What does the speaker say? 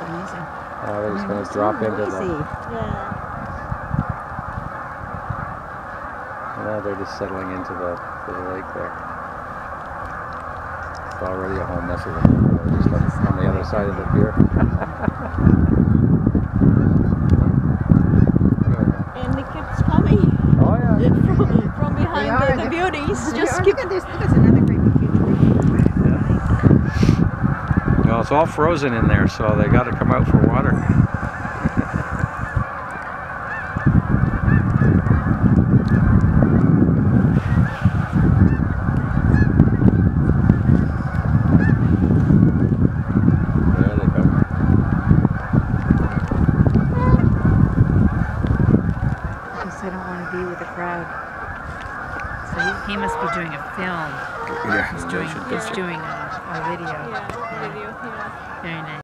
amazing. They're just going to drop into the... Yeah. No, they're just settling into the lake there. It's already a whole mess of them. They're just on the other side of the pier. And it keeps coming. Oh yeah. From behind the beauties. Just keep. Look at this. Look, it's another great big future. Well, it's all frozen in there, so they got to come out for water. There they come. I don't want to be with the crowd. So he must be doing a film. Yeah, He's doing a video. Yeah, video. Yeah. Very nice.